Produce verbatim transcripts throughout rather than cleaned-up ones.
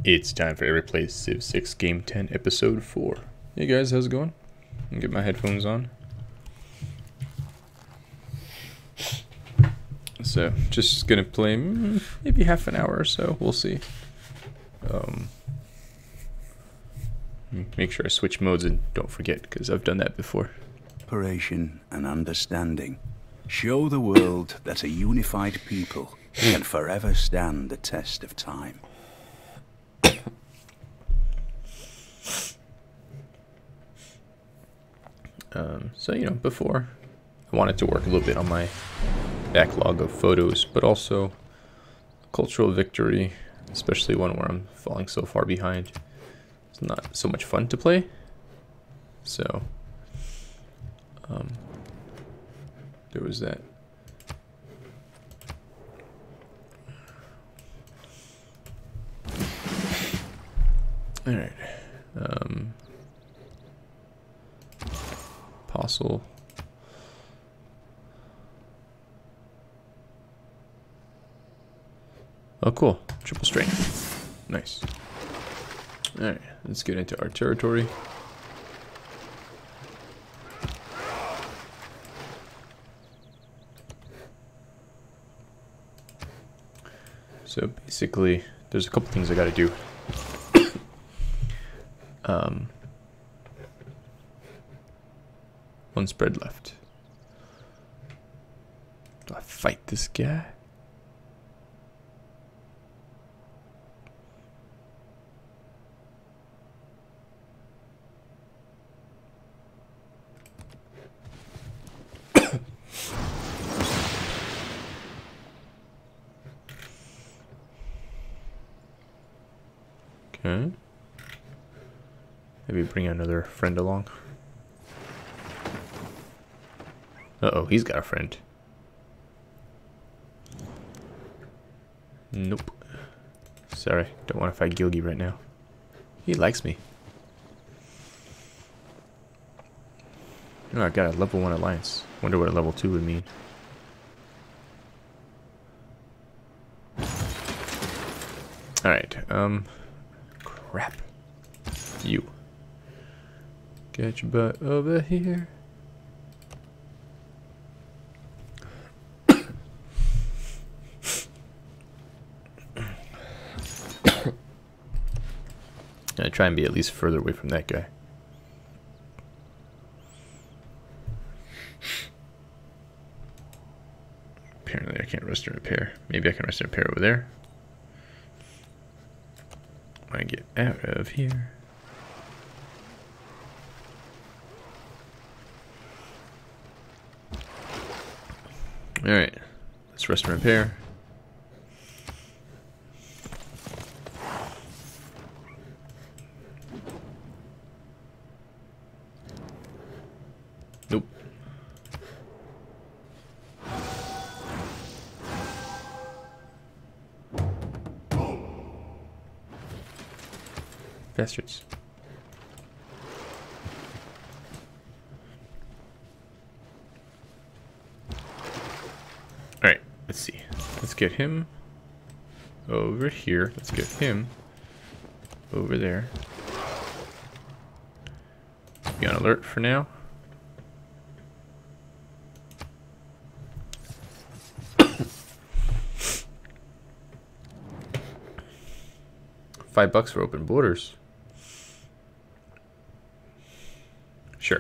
It's time for Every Play Civ six Game ten, Episode four. Hey guys, how's it going? Let me get my headphones on. So, just gonna play mm, maybe half an hour or so, we'll see. Um, make sure I switch modes and don't forget, because I've done that before. Cooperation and understanding. Show the world that a unified people can forever stand the test of time. Um, so, you know, before, I wanted to work a little bit on my backlog of photos, but also cultural victory, especially one where I'm falling so far behind. It's not so much fun to play. So, um, there was that. All right. Um, Apostle. Oh, cool. Triple strength. Nice. Alright, let's get into our territory. So basically, there's a couple things I gotta do. um, one spread left. Do I fight this guy? Okay. Maybe bring another friend along. Uh-oh, he's got a friend. Nope. Sorry, don't want to fight Gilgi right now. He likes me. Oh, I got a level one alliance. Wonder what a level two would mean. Alright, um... crap. You. Get your butt over here. I try and be at least further away from that guy. Apparently I can't rest and repair. Maybe I can rest and repair over there. I get out of here. Alright, let's rest and repair. Nope. Bastards. Alright, let's see. Let's get him over here. Let's get him over there. Be on alert for now. Five bucks for open borders. Sure.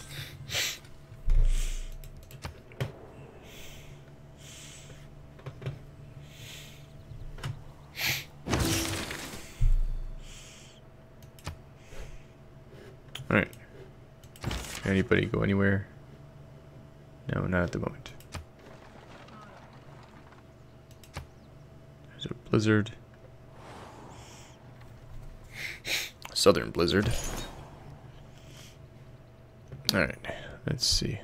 Alright. Anybody go anywhere? No, not at the moment. There's a blizzard. Southern blizzard. Alright, let's see.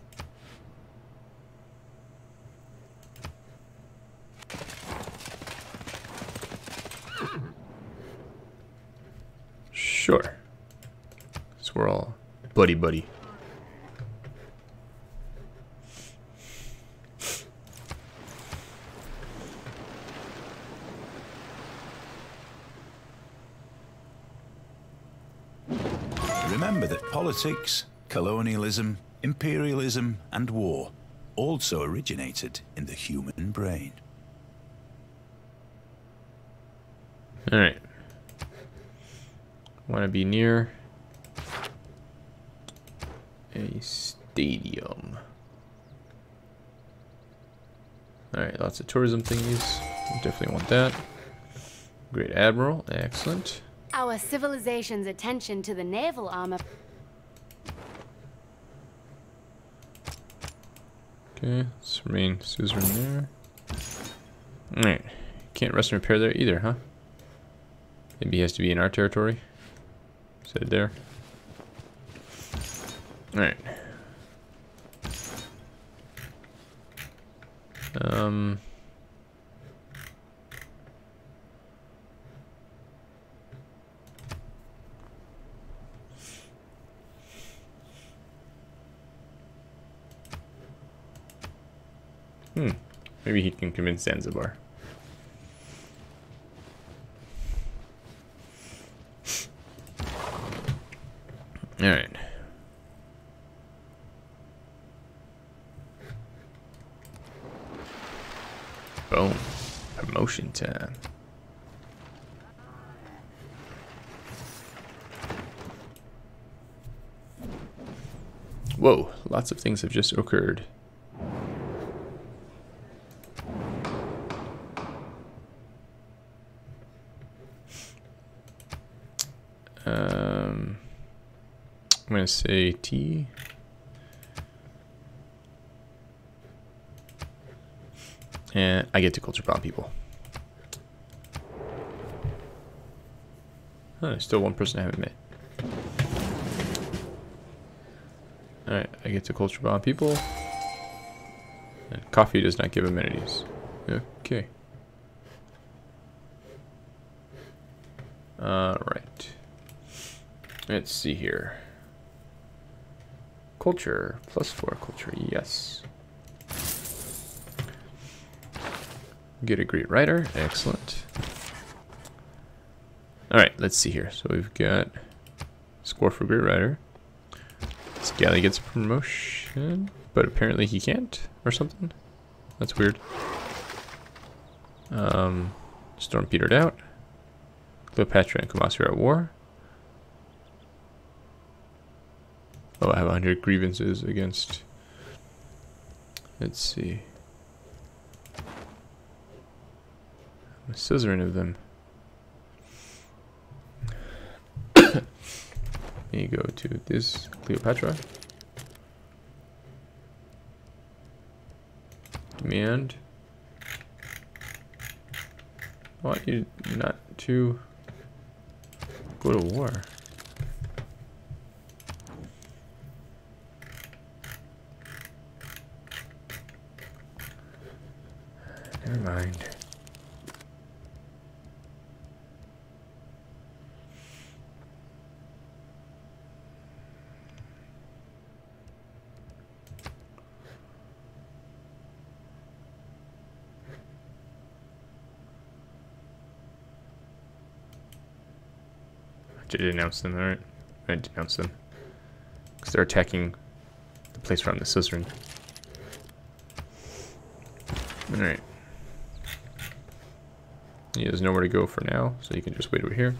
Sure. So we're all buddy buddy. Remember that politics, colonialism, imperialism, and war also originated in the human brain. Alright. Want to be near a stadium. Alright, lots of tourism thingies. Definitely want that. Great Admiral, excellent. Our civilization's attention to the naval armor. Okay, let's remain suzerain there. Alright, can't rest and repair there either, huh? Maybe he has to be in our territory. Set it there. Alright. Um... Hmm. Maybe he can convince Zanzibar. Alright. Boom. Promotion time. Whoa, lots of things have just occurred. Um, I'm going to say T. And I get to culture bomb people. Oh, there's still one person I haven't met. Alright, I get to culture bomb people. And coffee does not give amenities. Okay. Alright. Let's see here. Culture. Plus four culture. Yes. Get a great writer. Excellent. Alright, let's see here. So we've got score for great writer. Scally gets a promotion, but apparently he can't or something. That's weird. Um, Storm petered out. Cleopatra and Kumasi are at war. Oh, I have one hundred grievances against... Let's see. I'm a suzerain of them. You go to this Cleopatra. Demand. I want you not to go to war. Never mind. I did announce them, alright? I denounced them. Because they're attacking the place where I'm the suzerain. Alright. He has nowhere to go for now, so you can just wait over here.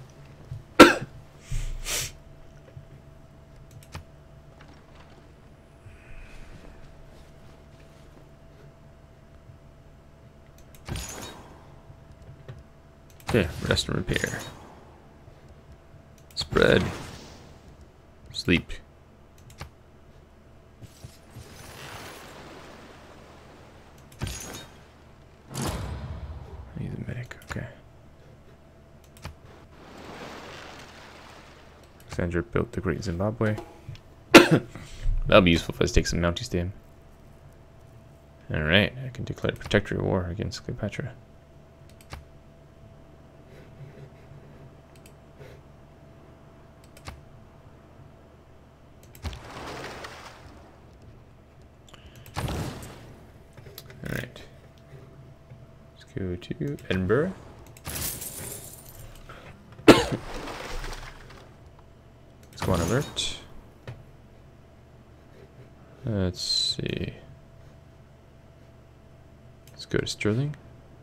Okay, rest and repair. Spread. Sleep. I need a medic, okay. Alexander built the Great Zimbabwe. That'll be useful if I take some Mounties to him. Alright, I can declare protectorate war against Cleopatra. Alright. Let's go to Edinburgh. Let's go on alert. Let's see. Let's go to Sterling.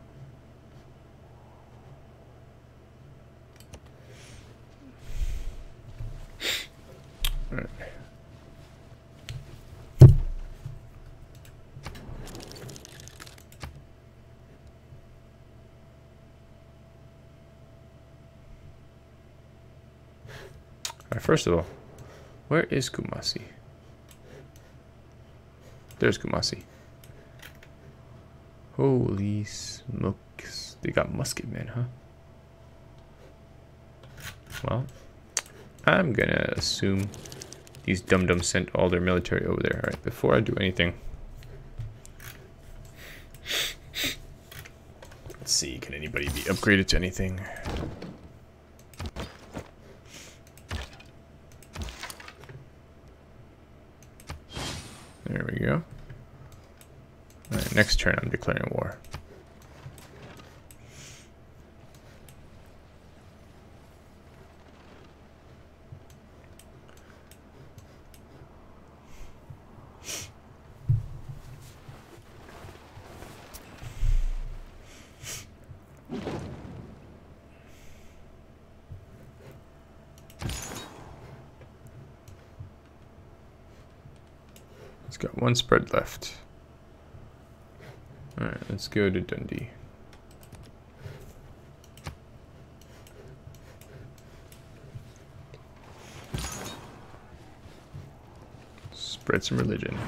All right. Alright, first of all, where is Kumasi? There's Kumasi. Holy smokes. They got musket men, huh? Well, I'm gonna assume these dum-dums sent all their military over there. Alright, before I do anything, let's see, can anybody be upgraded to anything? There we go. Alright, next turn I'm declaring war. It's got one spread left. Alright, let's go to Dundee. Spread some religion.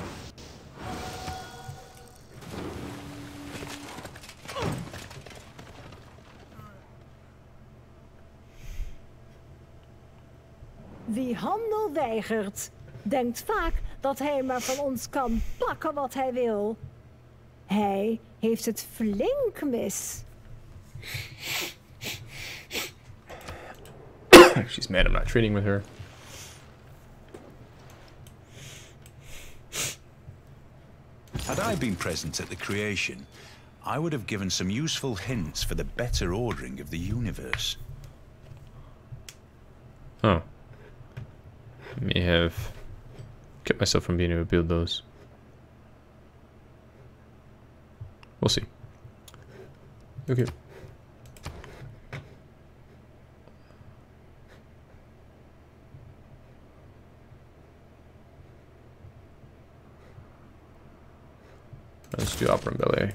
Wie handel weigert, denkt vaak dat hij maar van ons kan pakken wat hij wil. Hij heeft het flink mis. She's mad I'm not trading with her. Had I been present at the creation, I would have given some useful hints for the better ordering of the universe. Oh. I may have kept myself from being able to build those. We'll see. Okay. Let's do Opera and Ballet.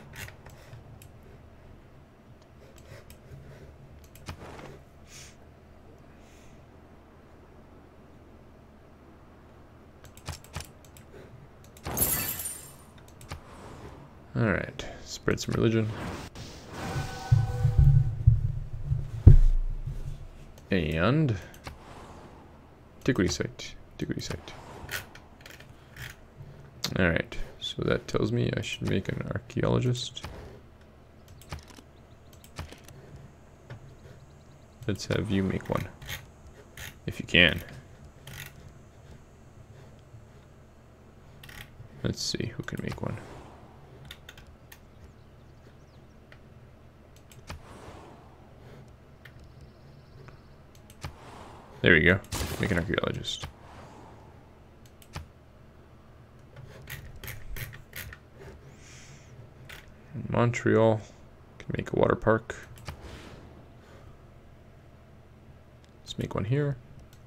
All right, spread some religion. And antiquity site, antiquity site. All right, so that tells me I should make an archaeologist. Let's have you make one, if you can. Let's see who can make one. There we go. Make an archaeologist. Montreal can make a water park. Let's make one here.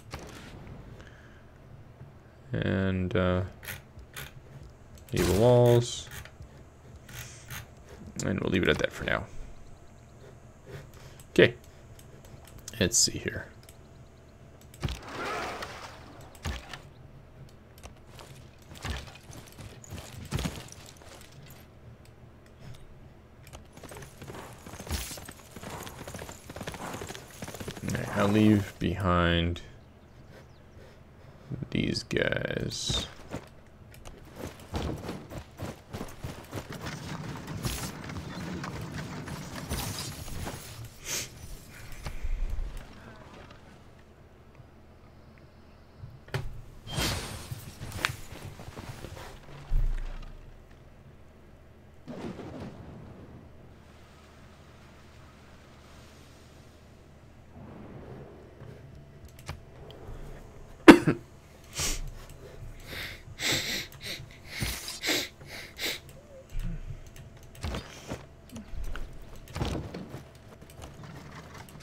And uh, medieval walls. And we'll leave it at that for now. Okay. Let's see here. I'll leave behind these guys.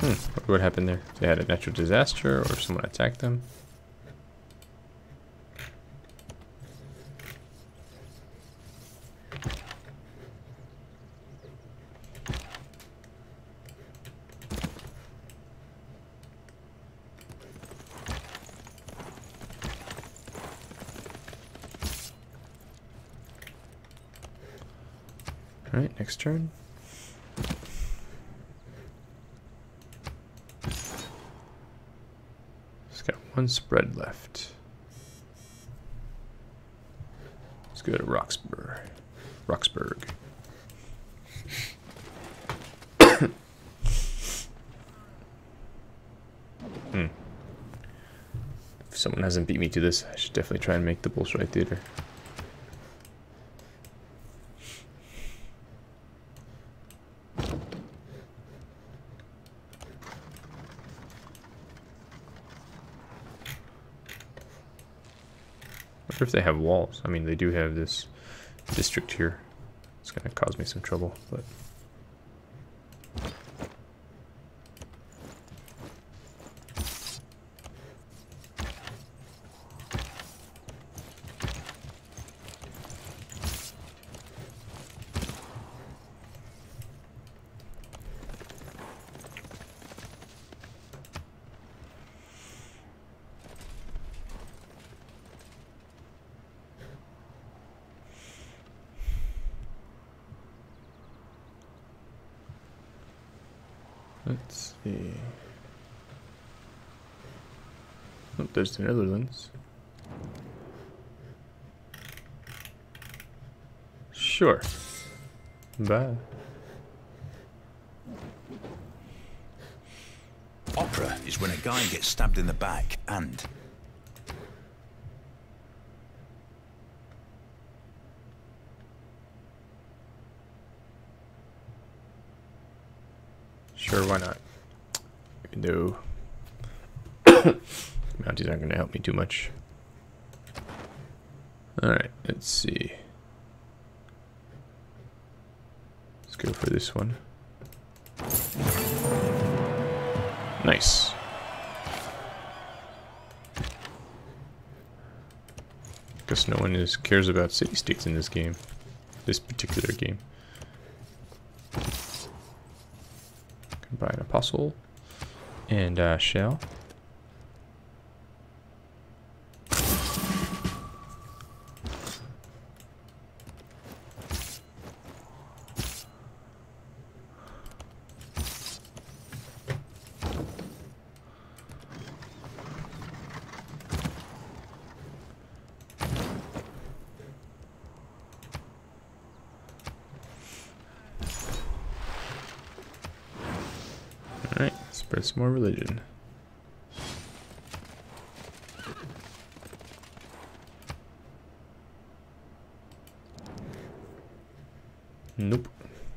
Hmm, what happened there? They had a natural disaster or someone attacked them? Alright, next turn. Just got one spread left. Let's go to Roxburgh. Roxburgh. hmm. If someone hasn't beat me to this, I should definitely try and make the Bolshoi Theater. I wonder if they have walls. I mean, they do have this district here. It's going to cause me some trouble, but... Let's see. Oh, there's the Netherlands. Sure. Bye. Opera is when a guy gets stabbed in the back and... Sure, why not? Even though Mounties aren't going to help me too much. Alright, let's see. Let's go for this one. Nice. Guess no one is cares about city-states in this game. This particular game. Combine Apostle and uh, Shell. Alright, spread some more religion. Nope.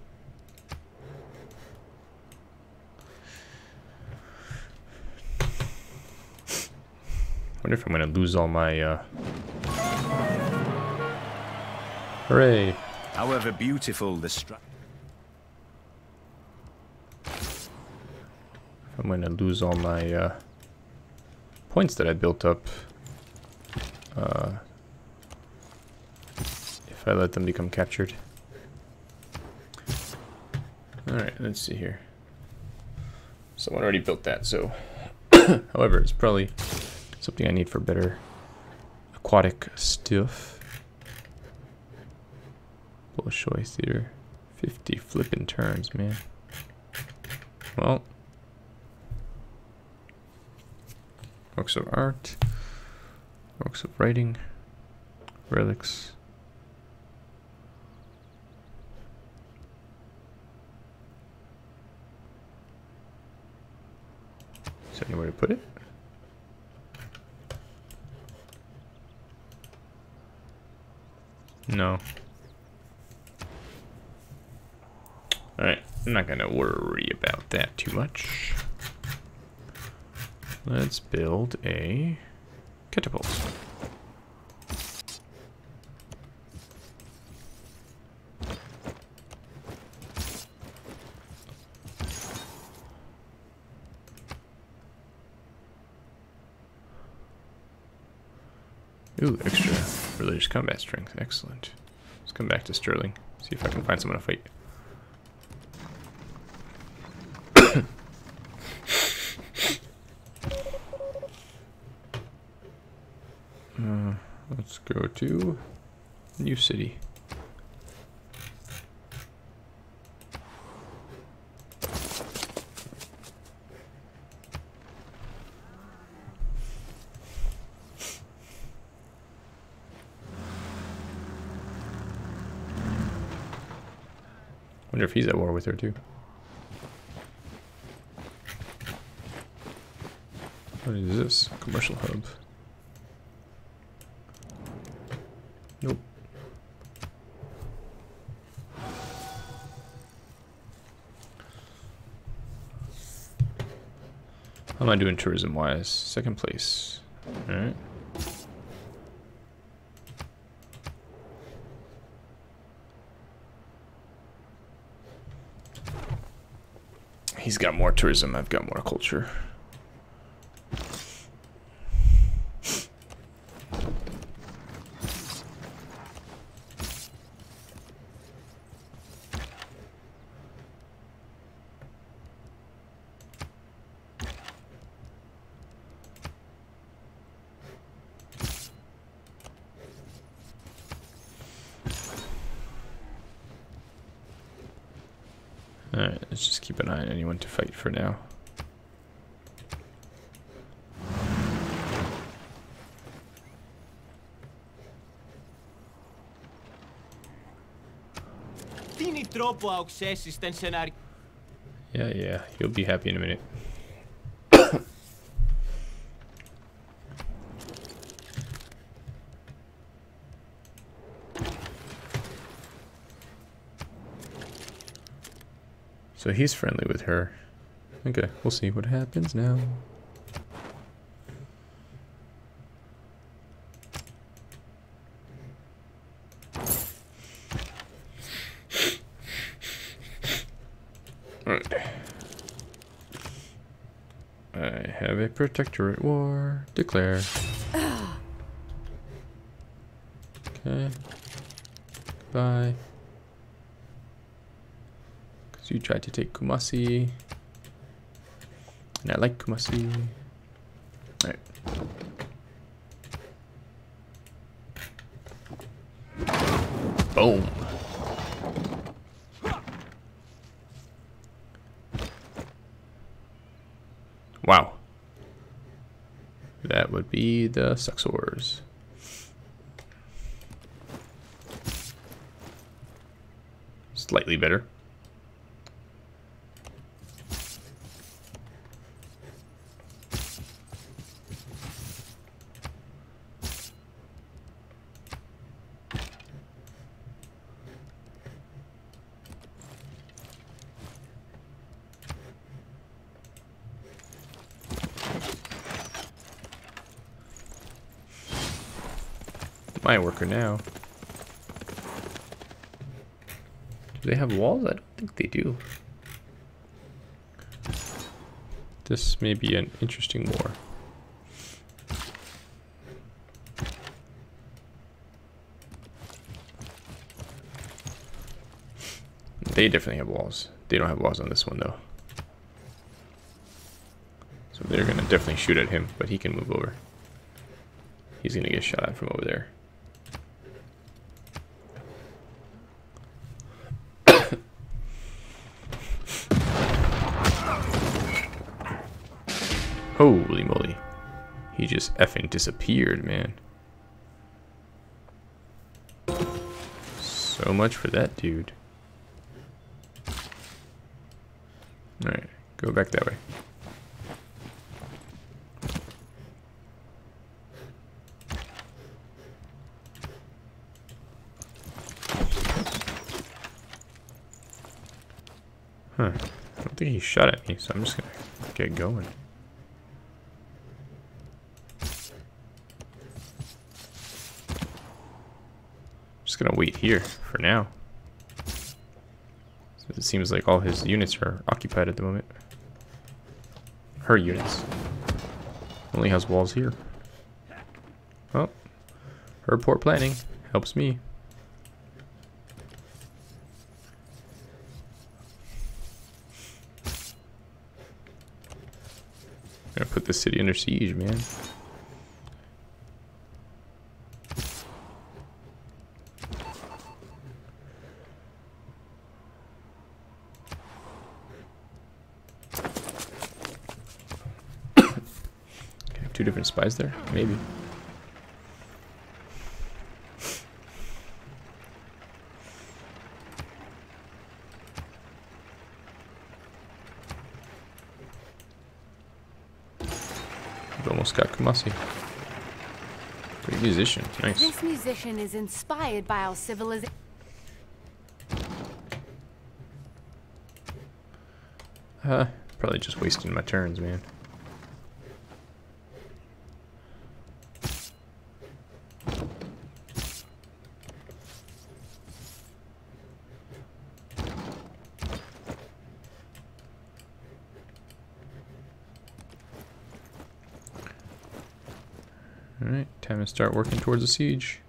Wonder if I'm gonna lose all my uh hooray. However beautiful the structure. I'm gonna lose all my uh, points that I built up uh, if I let them become captured. Alright, let's see here. Someone already built that, so... However, it's probably something I need for better aquatic stuff. Bolshoi Theater. fifty flippin' turns, man. Well... Works of art, works of writing, relics. Is there anywhere to put it? No. Alright, I'm not gonna worry about that too much. Let's build a catapult. Ooh, extra religious combat strength. Excellent. Let's come back to Sterling. See if I can find someone to fight. uh, let's go to New City. Wonder if he's at war with her too. What is this? Commercial hub. Nope. How am I doing tourism wise? Second place. Alright. He's got more tourism, I've got more culture. Alright, let's just keep an eye on anyone to fight for now. Yeah, yeah, you'll be happy in a minute. So he's friendly with her. Okay, we'll see what happens now. Alright. I have a protectorate war. Declare. Okay. Bye. You tried to take Kumasi, and I like Kumasi. Alright. Boom. Wow. That would be the Suxors. Slightly better. My worker now. Do they have walls? I don't think they do. This may be an interesting war. They definitely have walls. They don't have walls on this one though. So they're gonna definitely shoot at him, but he can move over. He's gonna get shot at from over there. Holy moly. He just effing disappeared, man. So much for that dude. Alright, go back that way. Huh. I don't think he shot at me, so I'm just gonna get going. Just gonna wait here for now. So it seems like all his units are occupied at the moment. Her units. Only has walls here. Oh. Her poor planning helps me. I'm gonna put this city under siege, man. Two different spies there? Maybe. I've almost got Kumasi. Great musician. Nice. This musician is inspired by our civilization. Uh, probably just wasting my turns, man. Alright, time to start working towards a siege.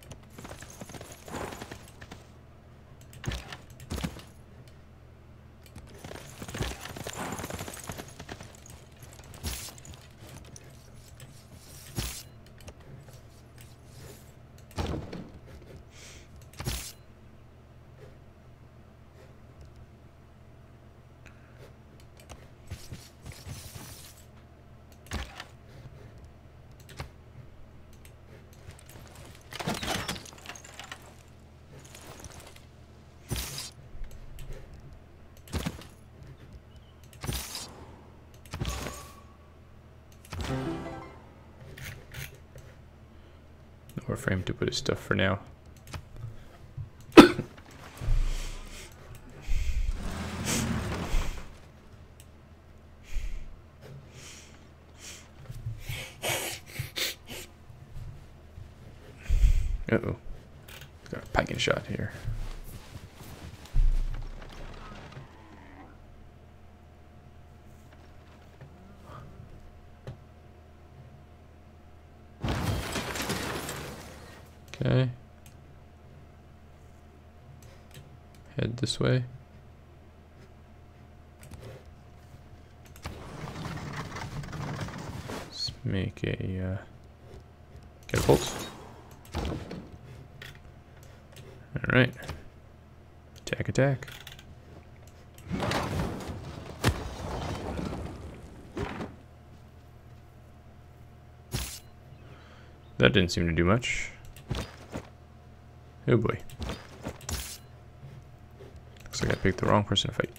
Nowhere for him to put his stuff for now. Uh-oh. Got a packing shot here. Okay. Head this way. Let's make a uh, catapult. Alright. Attack, attack. That didn't seem to do much. Oh boy. Looks like I picked the wrong person to fight.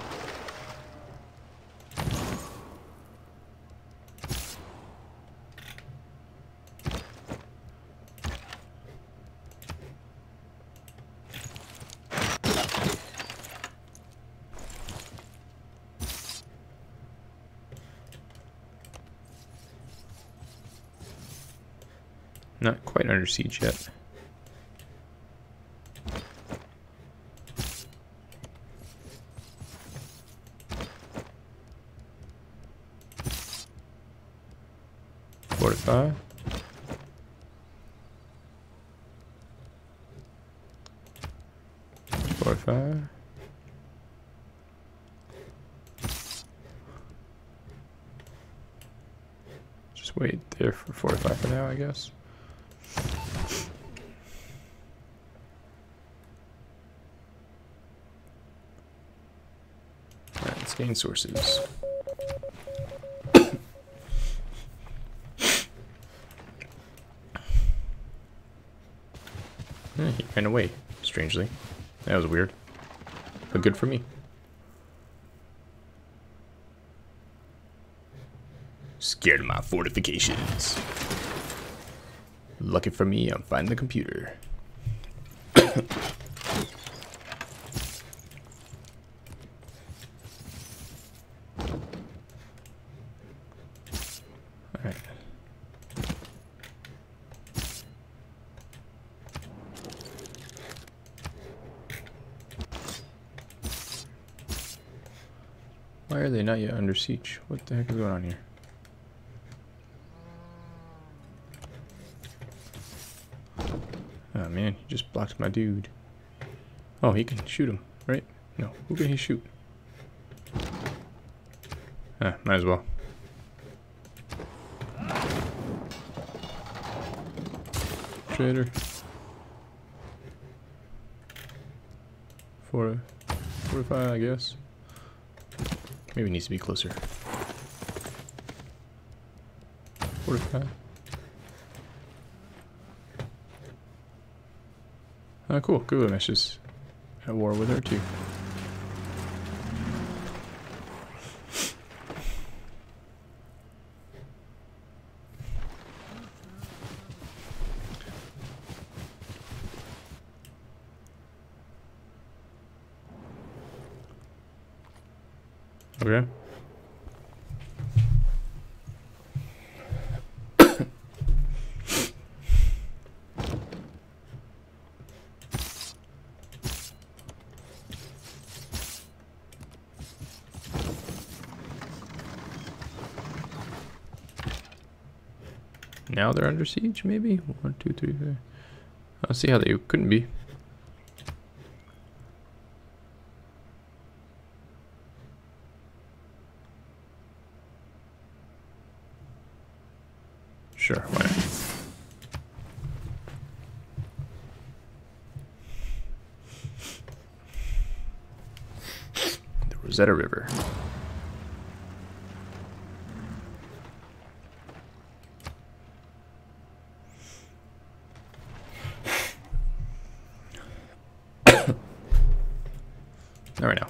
Not quite under siege yet. Fortify. Fortify. Just wait there for fortify for now, I guess. Alright, let's gain sources. Eh, he ran away, strangely. That was weird. But good for me. Scared of my fortifications. Lucky for me, I'm finding the computer. Alright. Why are they not yet under siege? What the heck is going on here? man, he just blocked my dude. Oh, he can shoot him, right? No, who can he shoot? Ah, might as well. Trader. Four, forty-five, I guess. Maybe it needs to be closer. forty-five. Ah, cool. Gilgamesh is at war with her too. Okay. Now they're under siege, maybe? One, two, three, four. I'll see how they couldn't be. Sure, why not? The Rosetta River. Not right now.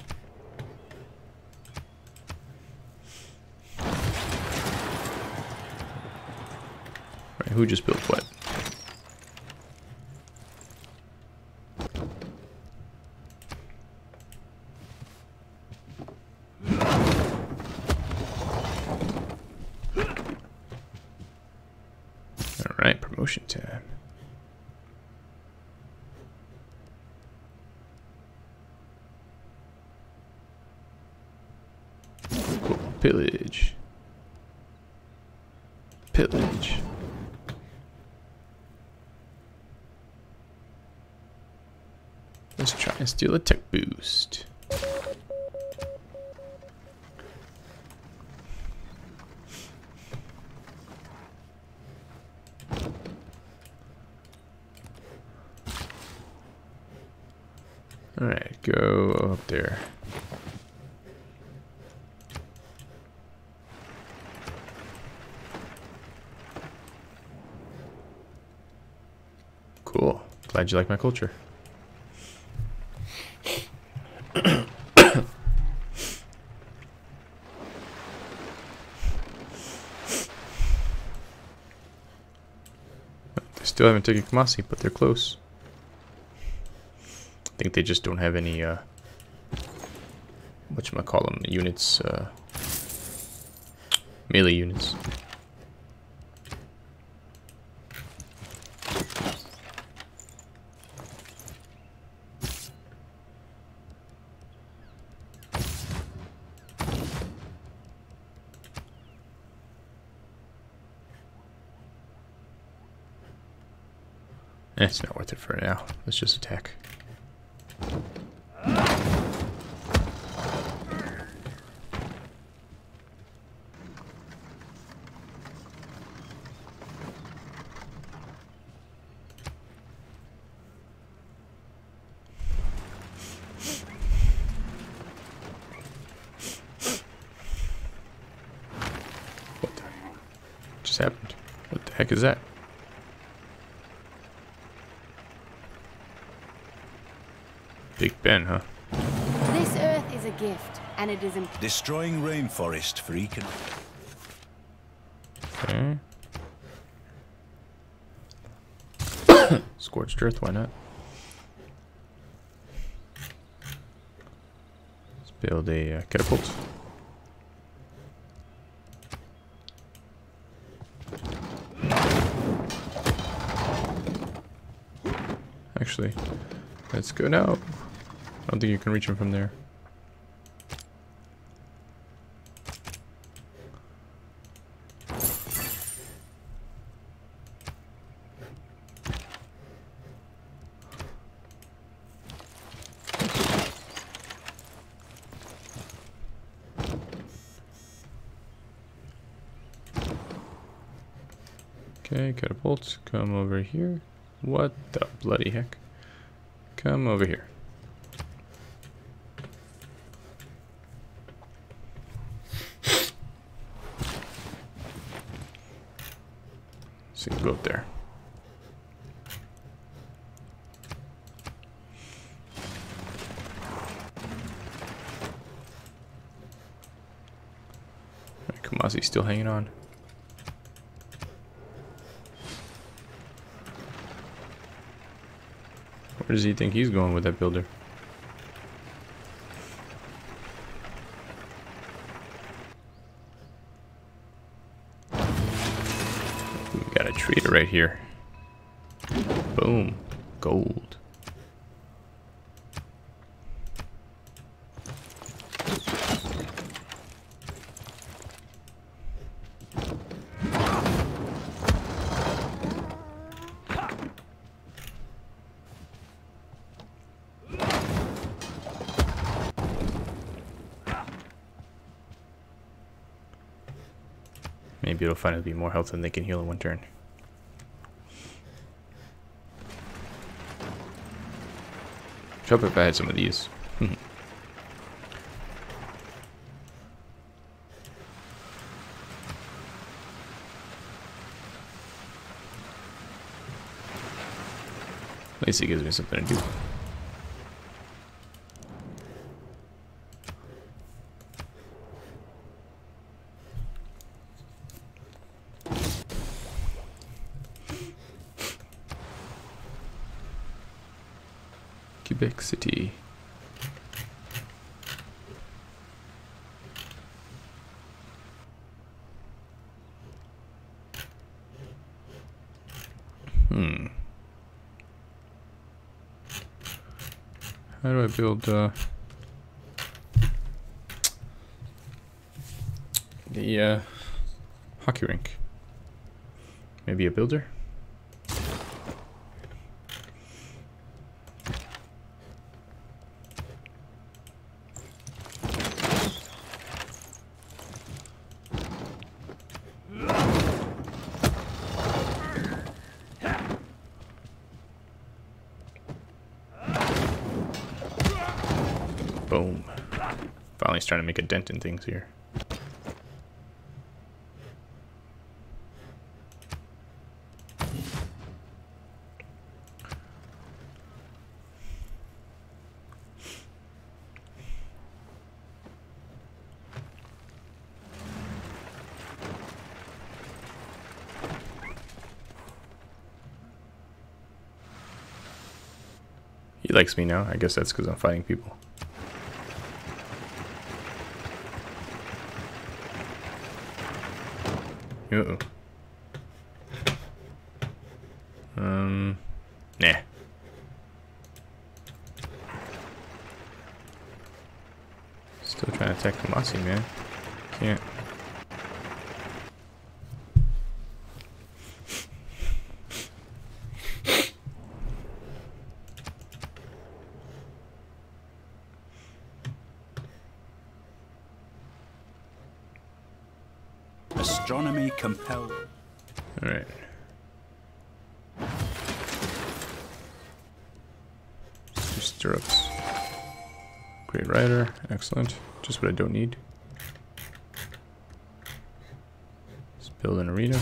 Right, who just built what? All right, promotion time. Pillage. Pillage. Let's try and steal a tech boost. Alright, go up there. Cool. Glad you like my culture. They still haven't taken Kamasi, but they're close. I think they just don't have any, uh, whatchamacallem, units, uh, melee units. It's not worth it for now. Let's just attack. What the just happened? What the heck is that? Big Ben, huh? This earth is a gift, and it is imp- Destroying rainforest for econ. Okay. Scorched earth, why not? Let's build a uh, catapult. Actually, let's go now. I don't think you can reach him from there. Okay, catapults, come over here. What the bloody heck? Come over here. So you can go up there. Alright, Kamasi's still hanging on. Where does he think he's going with that builder? We got a trader right here. Boom. Gold. Maybe it'll finally be more health than they can heal in one turn. Hope if I had some of these. At least it gives me something to do. Quebec City. Hmm. How do I build uh, the uh, hockey rink? Maybe a builder? Boom. Finally starting to make a dent in things here. He likes me now. I guess that's because I'm fighting people. Uh-oh. Um, nah. Still trying to attack Kamasi, man. Can't. Astronomy compelled. All right. Two stirrups. Great rider. Excellent. Just what I don't need. Let's build an arena.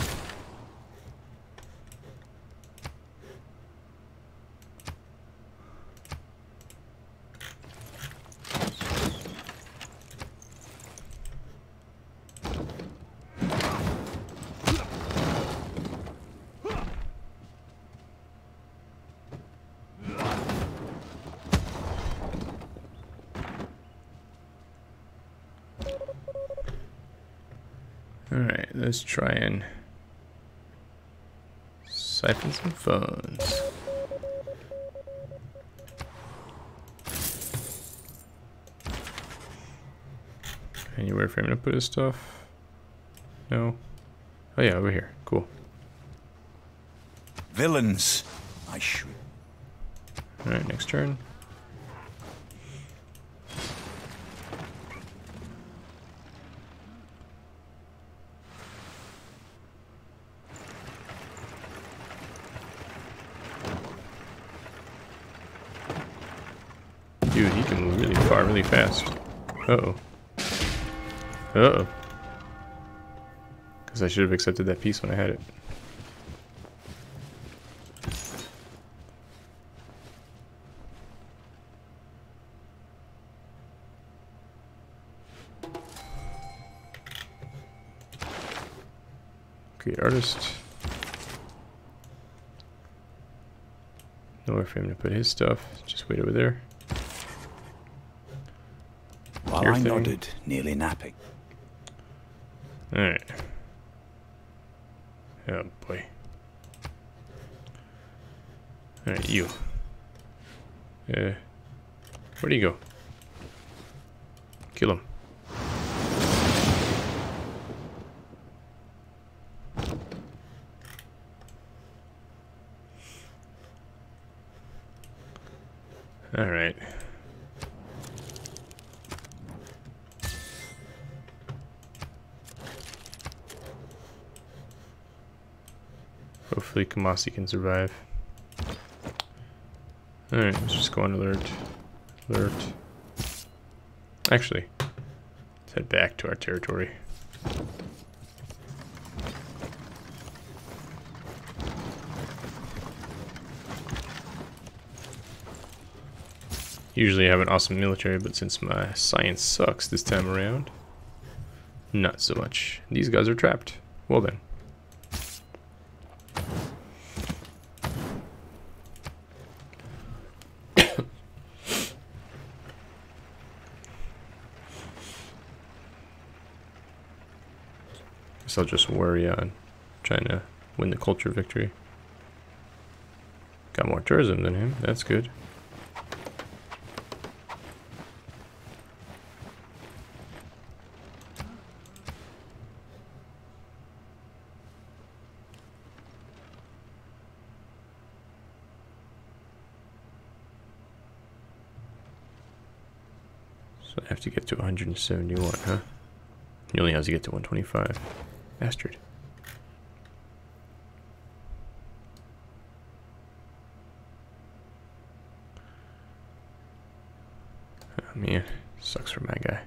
Alright, let's try and siphon some funds. Anywhere for him to put his stuff? No? Oh yeah, over here. Cool. Villains! I shoot. Alright, next turn. Dude, he can move really far, really fast. Uh-oh. Uh-oh. Because I should have accepted that piece when I had it. Create artist. Nowhere for him to put his stuff. Just wait over there. While Your I thing. nodded, nearly napping. Alright. Oh boy. Alright, you. Uh, where'd he go? Kill him. Alright. Hopefully Kamasi can survive. Alright, let's just go on alert. Alert. Actually, let's head back to our territory. Usually I have an awesome military, but since my science sucks this time around, not so much. These guys are trapped. Well then. Guess I'll just worry on trying to win the culture victory. Got more tourism than him, that's good. So I have to get to one hundred seventy-one, huh? He only has to get to one twenty-five. Bastard. Oh man, sucks for my guy.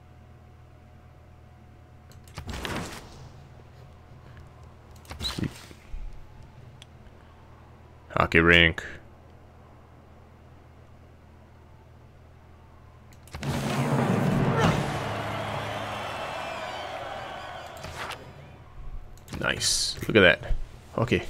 Sleep. Hockey rink. Nice. Look at that. Okay.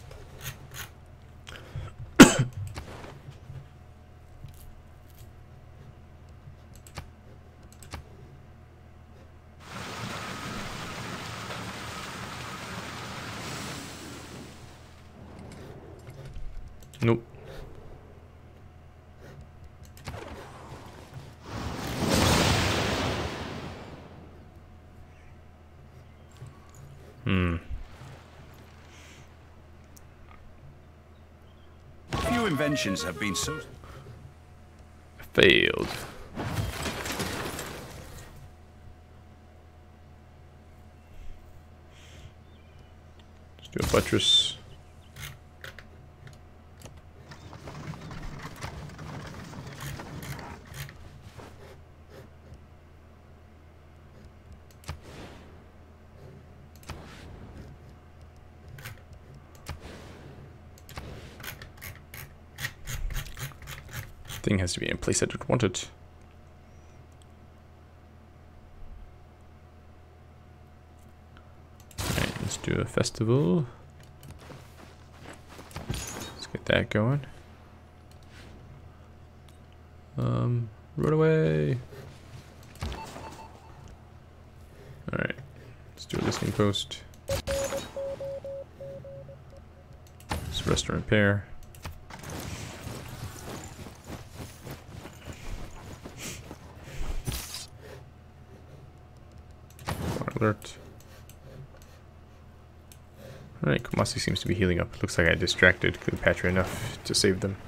Nope. Hmm. Few inventions have been so... Failed. Let's do a buttress. Thing has to be in place I don't want it. Alright, let's do a festival. Let's get that going. Um, run away! Alright, let's do a listening post. Let's rest and repair. Alert. Alright, Kamasi seems to be healing up. Looks like I distracted Cleopatra enough to save them.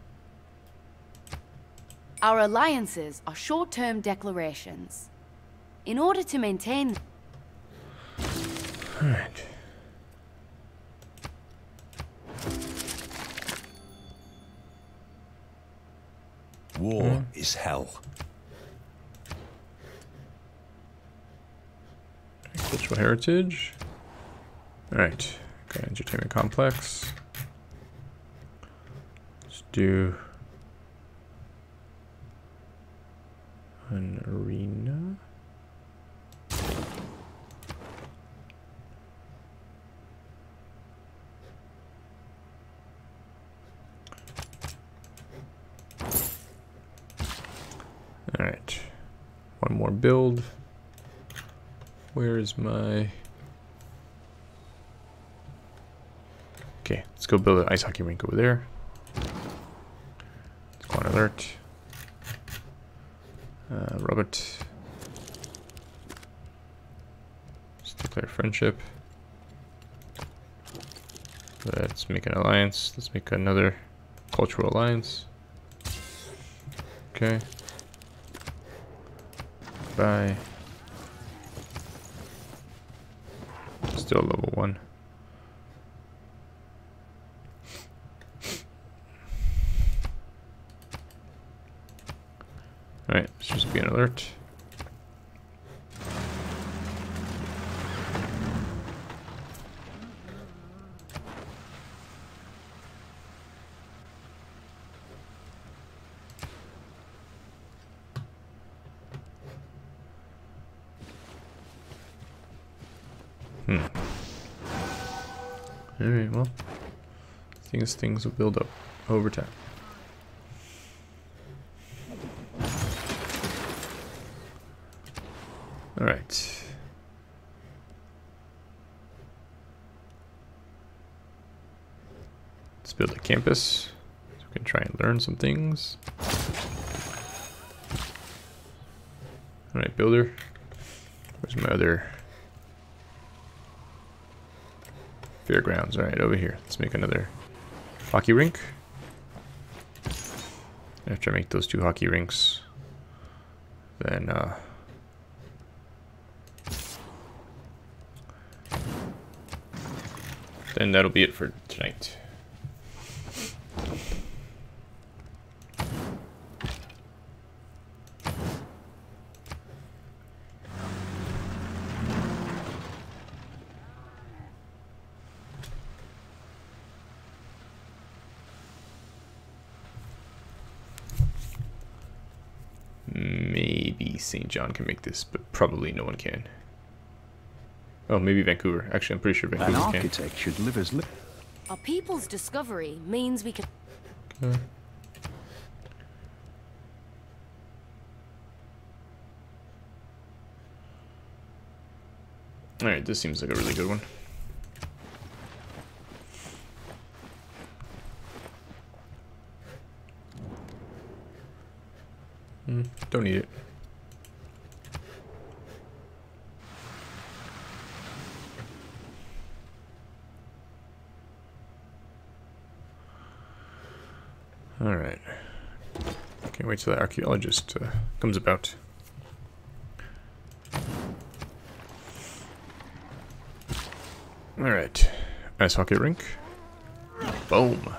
Our alliances are short-term declarations. In order to maintain... Alright. War Mm. is hell. Cultural heritage. Alright. Okay, entertainment complex. Let's do an arena. Alright. One more build. Where is my... Okay, let's go build an ice hockey rink over there. Let's go on alert. Uh, Robert. Let's declare friendship. Let's make an alliance. Let's make another cultural alliance. Okay. Bye. Still level one. Alright, let's just be an alert. Hmm. Alright, well, things things will build up over time. Alright. Let's build a campus so we can try and learn some things. Alright, builder. Where's my other fairgrounds? Alright, over here. Let's make another hockey rink. After I make those two hockey rinks, then uh Then that'll be it for tonight. Maybe Saint John can make this, but probably no one can. Oh, maybe Vancouver. Actually, I'm pretty sure Vancouver An can. architect should live as li Our people's discovery means we can... Okay. Alright, this seems like a really good one. Hmm, don't need it. Alright. Can't wait till the archaeologist uh, comes about. Alright. Ice hockey rink. Boom.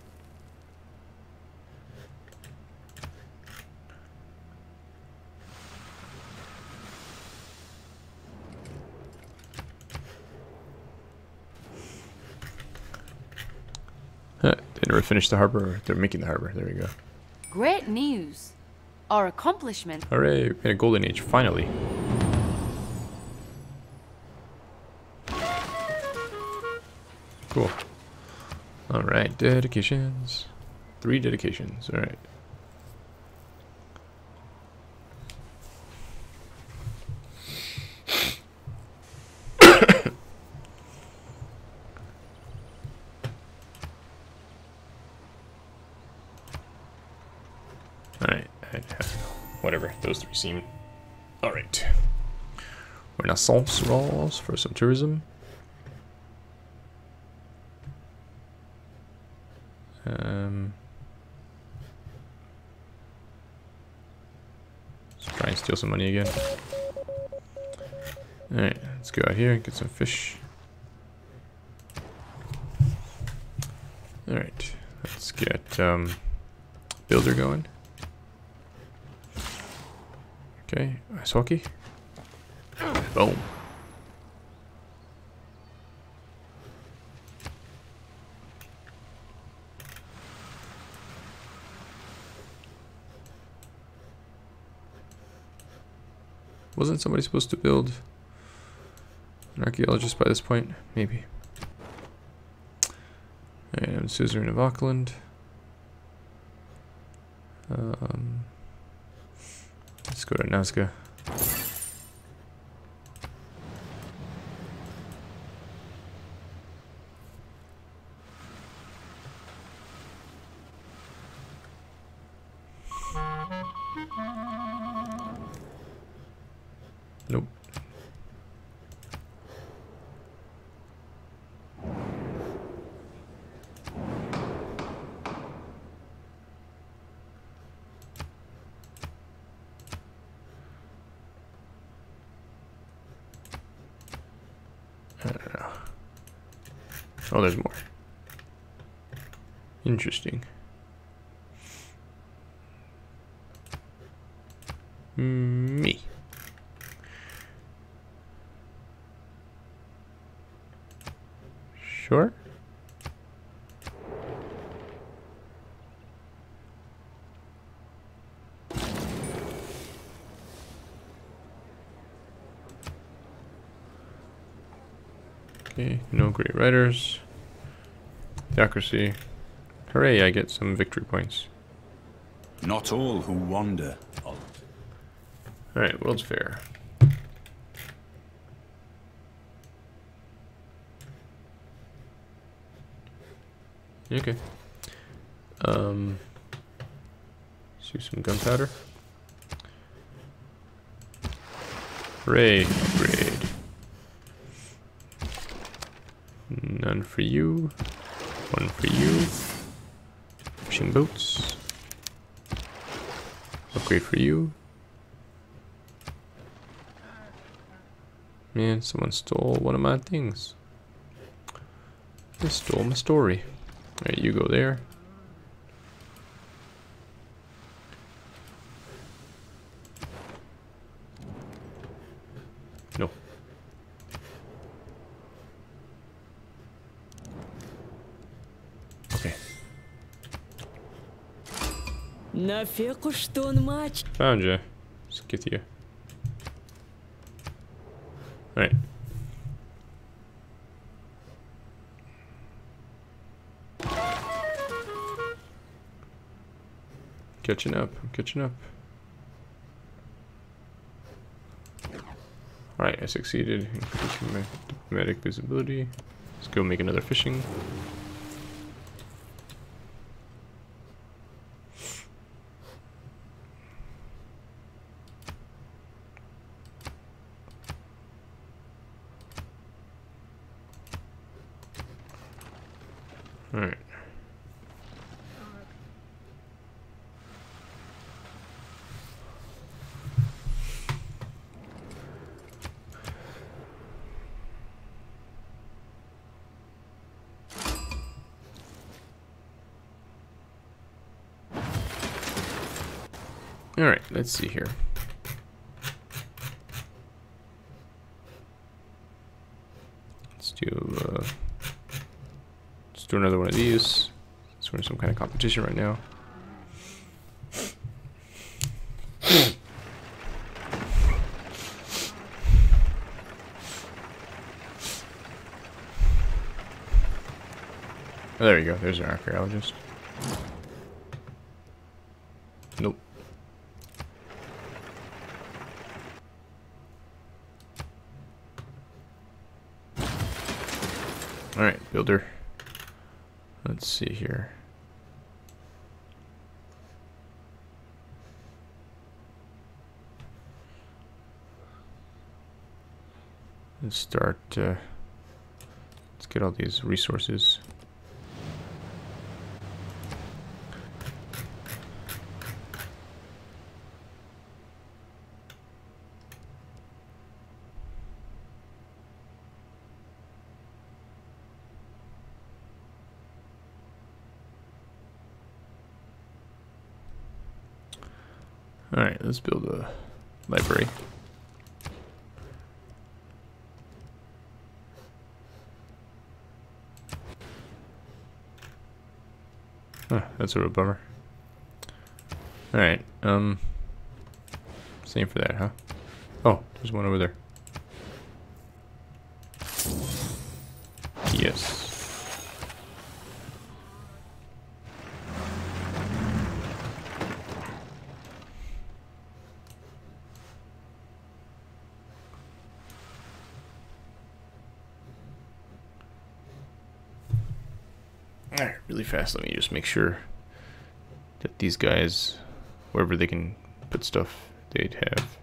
Huh, they never finished the harbor. They're making the harbor. There we go. Great news. Our accomplishment. Hooray, we had a golden age, finally. Cool. Alright, dedications. Three dedications, alright. Alright, whatever, those three seem alright. Renaissance rolls for some tourism. Um, let's try and steal some money again. Alright, let's go out here and get some fish. Alright, let's get um, builder going. Okay, ice hockey. Boom. Wasn't somebody supposed to build an archaeologist by this point? Maybe. And Suzerain of Auckland. Um, let's go to Nazca. Nope. I don't know. Oh, there's more. Interesting. Me. Sure. Okay, no great writers. Theocracy. Hooray, I get some victory points. Not all who wander. Alright, World's Fair. Okay. Um, let's use some gunpowder. Hooray, upgrade. None for you. One for you. Fishing boats. Upgrade for you. Man, someone stole one of my things. They stole my story. Alright, you go there. No. Okay. Found you. Let's get you. Alright. Catching up, I'm catching up. Alright, I succeeded in increasing my diplomatic visibility. Let's go make another fishing. Alright. Alright, let's see here. Let's do uh let's do another one of these. So we're in some kind of competition right now. Oh, there you go, there's an archaeologist. Nope. Alright, builder. Let's see here. Let's start, uh, let's get all these resources. Alright, let's build a library. Huh, that's a real bummer. Alright, um... same for that, huh? Oh, there's one over there. Yes. Alright, really fast, let me just make sure that these guys, wherever they can put stuff, they'd have.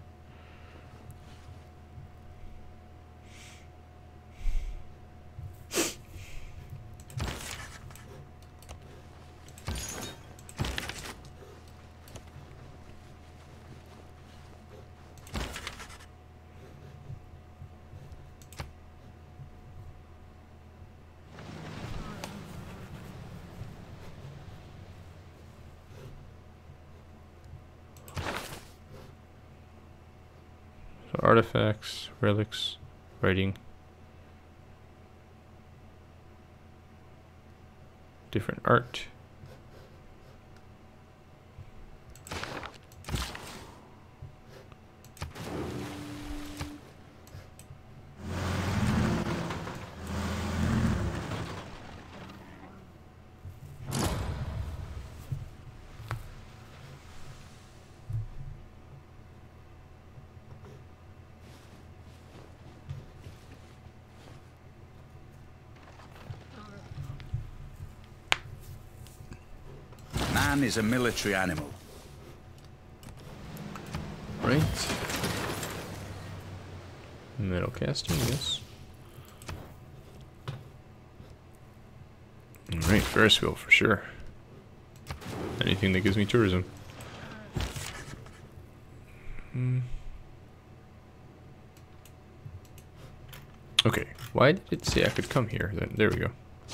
Artifacts, relics, writing, different art. Man is a military animal. Right. Metal casting, yes. Alright, Ferris wheel for sure. Anything that gives me tourism. Hmm. Okay, why did it say I could come here? Then there we go.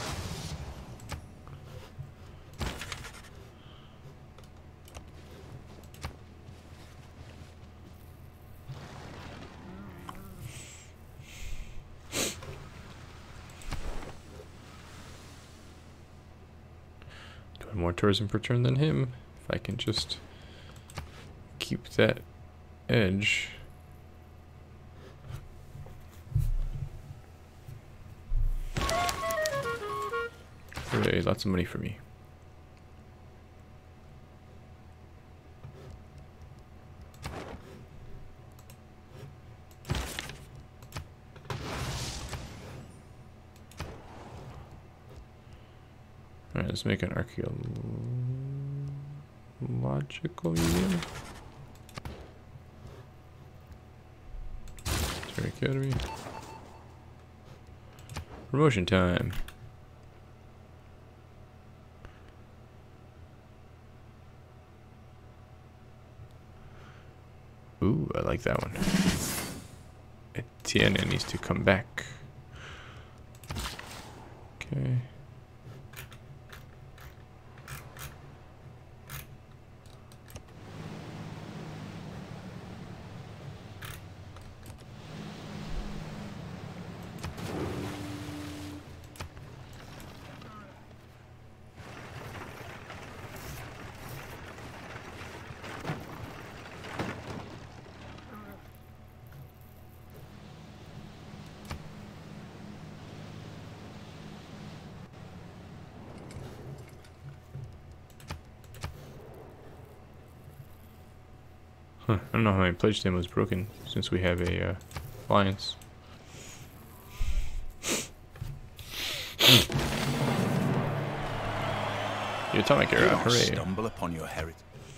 More tourism per turn than him. If I can just keep that edge. Hooray, lots of money for me. Alright, let's make an archaeological museum. Military Academy. Promotion time. Ooh, I like that one. Etienne needs to come back. Okay. Huh, I don't know how my pledge stem was broken since we have a uh, alliance. The atomic era, hooray! Stumble upon your heritage.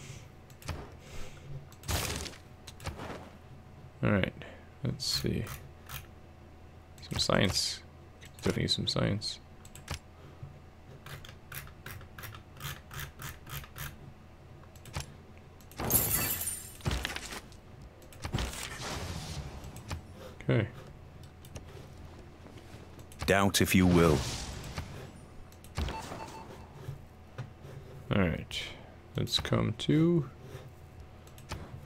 All right, let's see. Some science. Definitely some science. Okay. Doubt if you will. Alright. Let's come to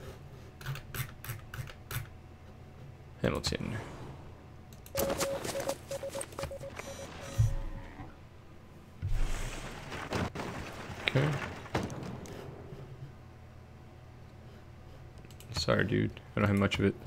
Hamilton. Okay. Sorry, dude. I don't have much of it.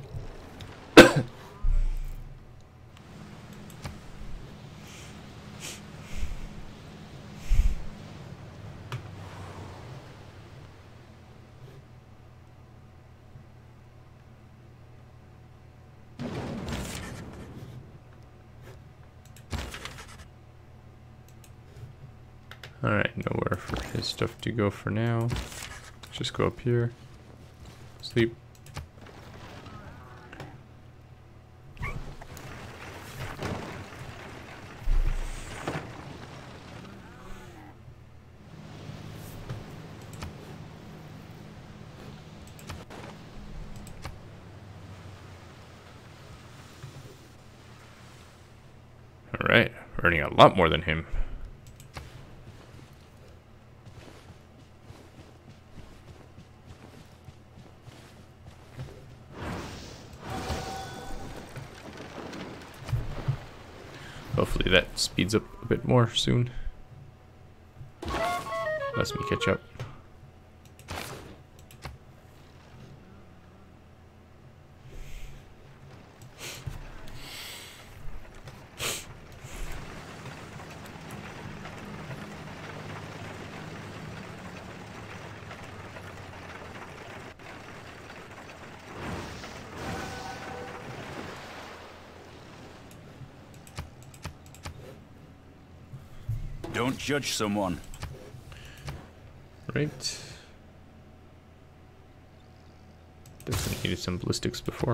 Alright, nowhere for his stuff to go for now. Let's just go up here. Sleep. Alright, earning a lot more than him. Hopefully that speeds up a bit more soon. Lets me catch up. Don't judge someone. Right. Definitely needed some ballistics before.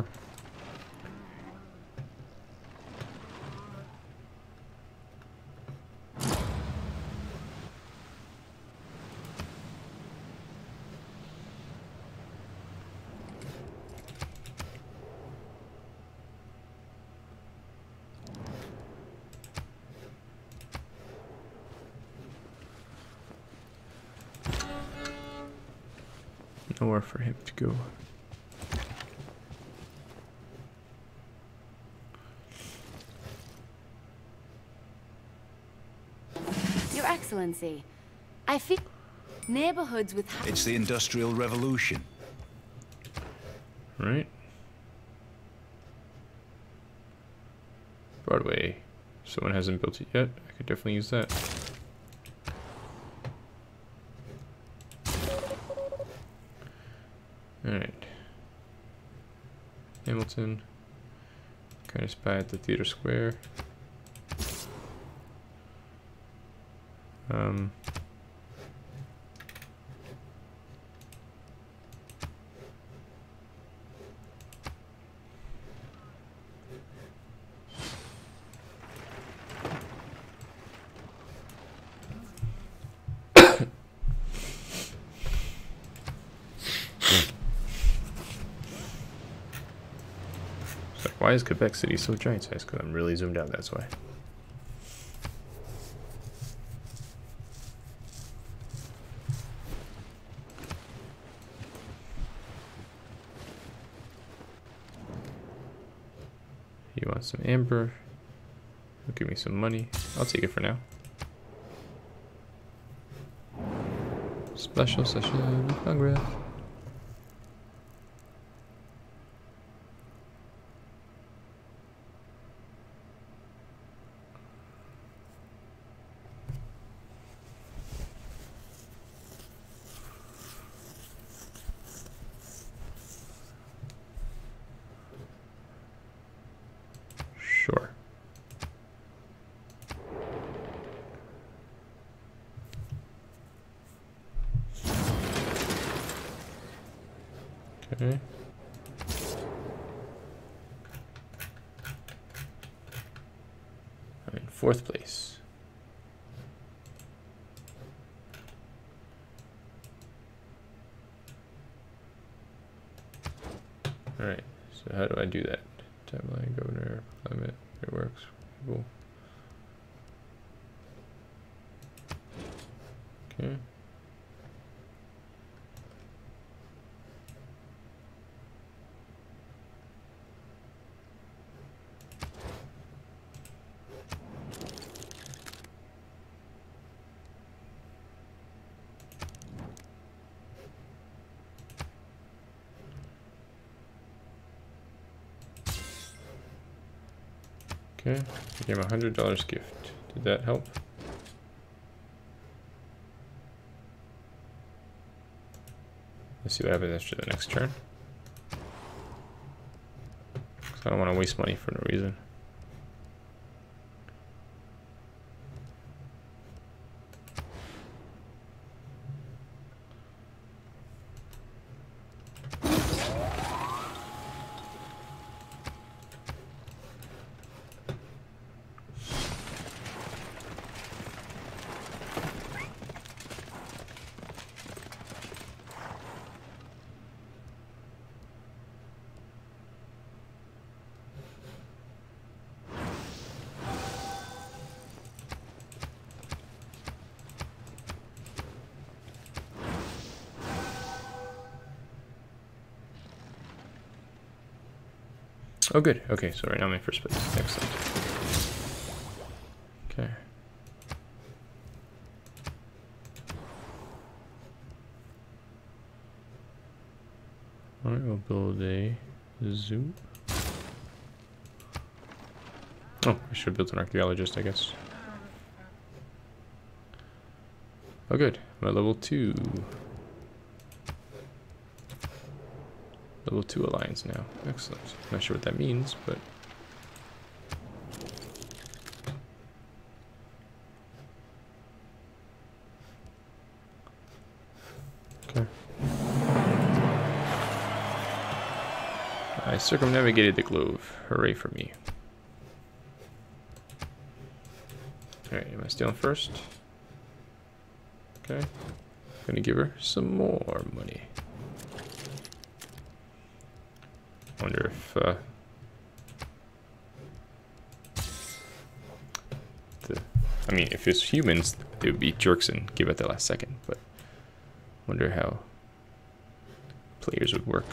Nowhere for him to go. Your Excellency, I feel neighborhoods with... It's the Industrial Revolution. Right. Broadway. Someone hasn't built it yet. I could definitely use that. Alright. Hamilton. Kind of spy at the theater square. Um. Why is Quebec City so giant size? Because I'm really zoomed out, that's why. You want some amber? He'll give me some money. I'll take it for now. Special session of Congress. Sure. Okay. I'm in fourth place. All right. So how do I do that? Timeline, governor, climate, it works. Cool. Okay. Okay, I gave him a hundred dollars gift. Did that help? Let's see what happens after the next turn. Because I don't want to waste money for no reason. Oh, good. Okay, so right now I'm in first place. Excellent. Okay. Alright, we'll build a zoo. Oh, I should have built an archaeologist, I guess. Oh, good. I'm at level two. Level two alliance now. Excellent. Not sure what that means, but okay. I circumnavigated the globe. Hooray for me. Alright, am I stealing first? Okay. Gonna give her some more money. Wonder if uh, the, I mean, if it's humans, they would be jerks and give it the last second. But wonder how players would work.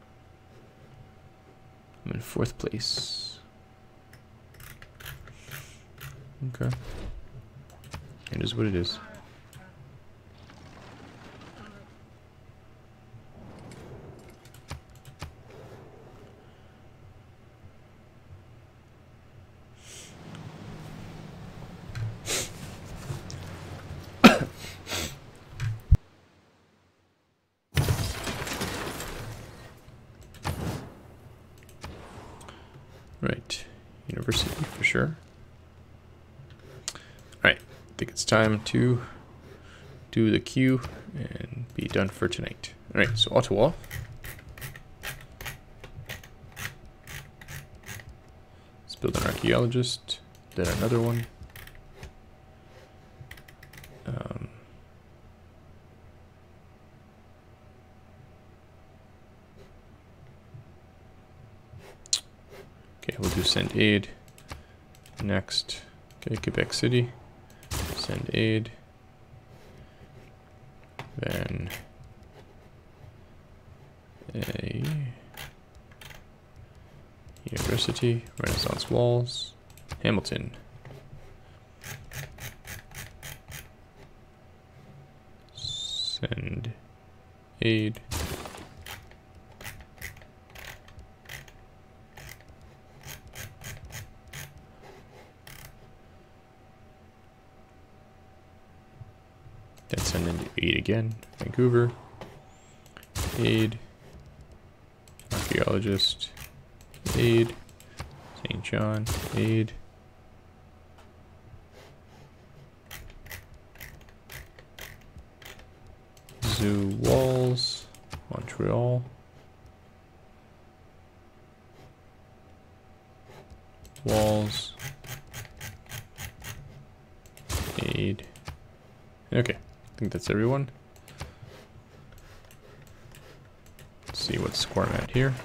I'm in fourth place. Okay, it is what it is. Right, university for sure. Alright, I think it's time to do the queue and be done for tonight. Alright, so Ottawa. Let's build an archaeologist, then another one. Um, Okay, we'll do send aid next. Okay, Quebec City, send aid. Then a university, Renaissance walls, Hamilton. Send aid. Then send in aid again. Vancouver. Aid. Archaeologist. Aid. Saint John. Aid. Zoo walls. Montreal. Walls. Aid. Okay. I think that's everyone. Let's see what score I'm at here.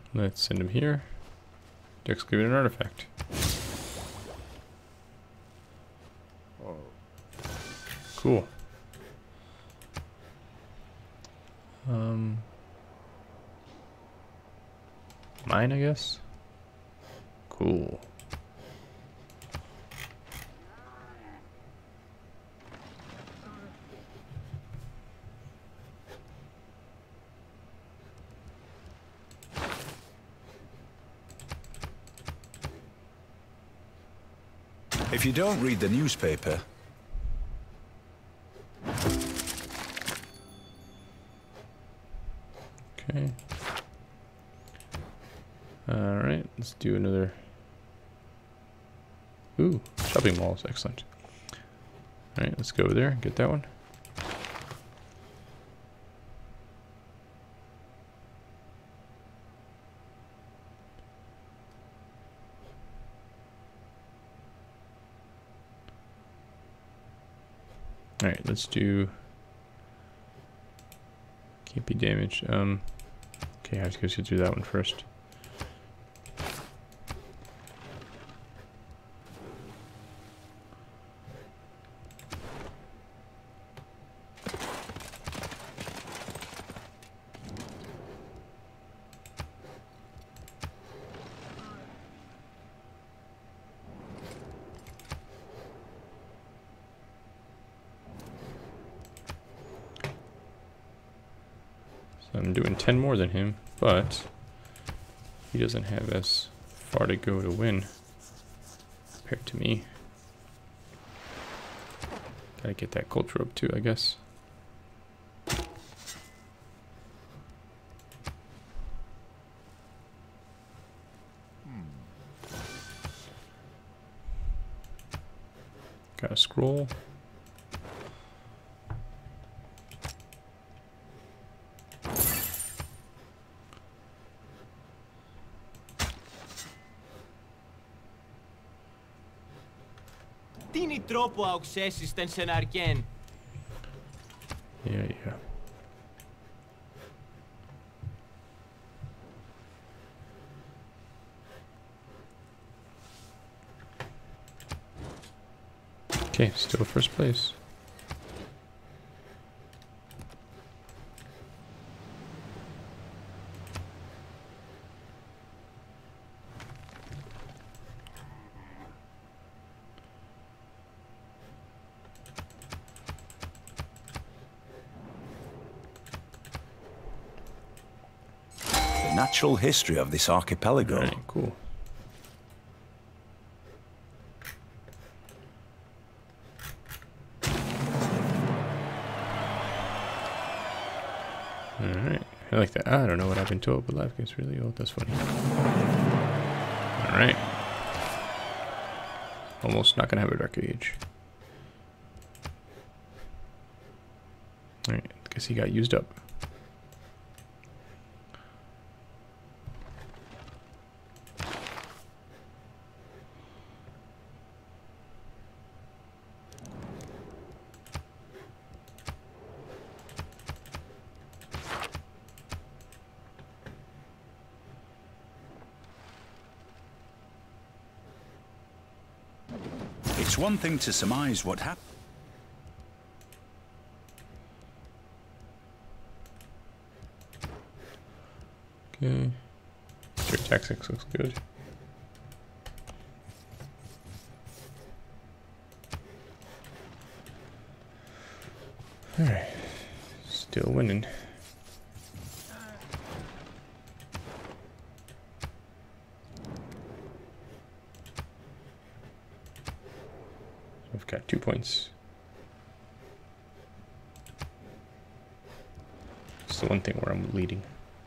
Let's send him here to excavate an artifact. Cool. Um, mine, I guess. Cool. If you don't read the newspaper, okay. Alright, let's do another. Ooh, shopping malls, excellent. Alright, let's go over there, get that one. Alright, let's do. Can't be damaged. Um, okay, I was going to do that one first. I'm doing ten more than him, but he doesn't have as far to go to win compared to me. Gotta get that culture up too, I guess. Got a scroll. Τι τρόπο αουξέσεις τεν σεναρκέν. Yeah, yeah. Okay, still first place. natural history of this archipelago. All right, cool. Alright, I like that. I don't know what I've been told, but life gets really old. That's funny. Alright. Almost not gonna have a dark age. Alright, guess he got used up. It's one thing to surmise what happened. Okay. Your tactics looks good. Alright. Still winning. I've got two points. It's the one thing where I'm leading.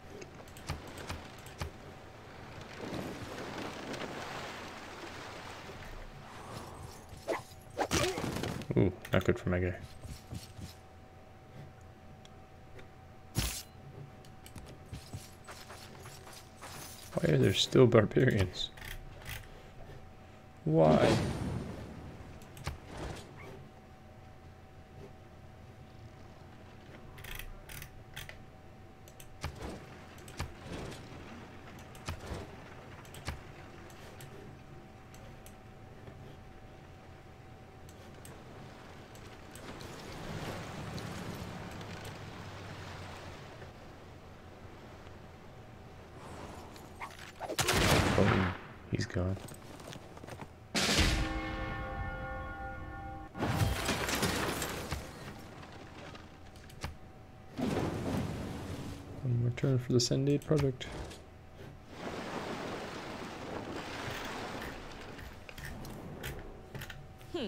Ooh, not good for my guy. Why are there still barbarians? Why? gone. One more turn for the Send Aid project. Hmm.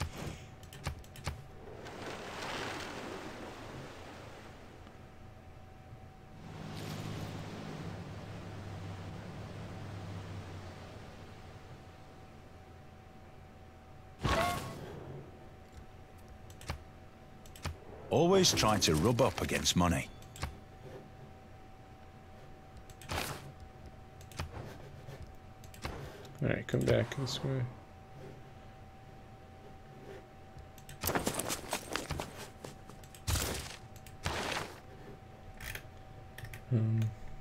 Always trying to rub up against money. Alright, come back this way. Um.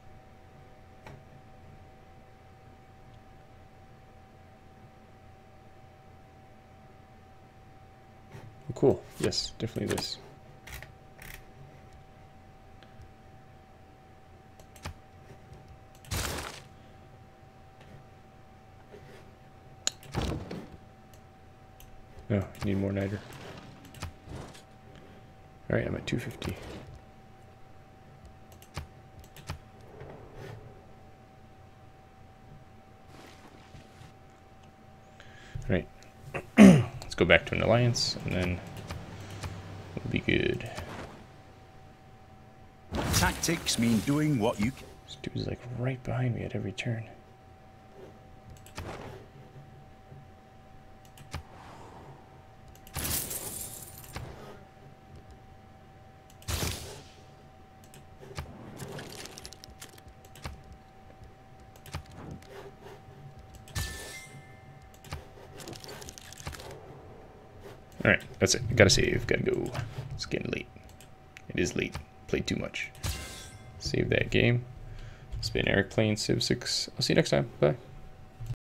Oh, cool. Yes, definitely this. Oh, need more niter. Alright, I'm at two fifty. Alright. Let's go back to an alliance and then we'll be good. Tactics mean doing what you can. This dude's like right behind me at every turn. Alright, that's it. Gotta save, gotta go. It's getting late. It is late. Played too much. Save that game. It's been Eric playing Civ six. I'll see you next time. Bye.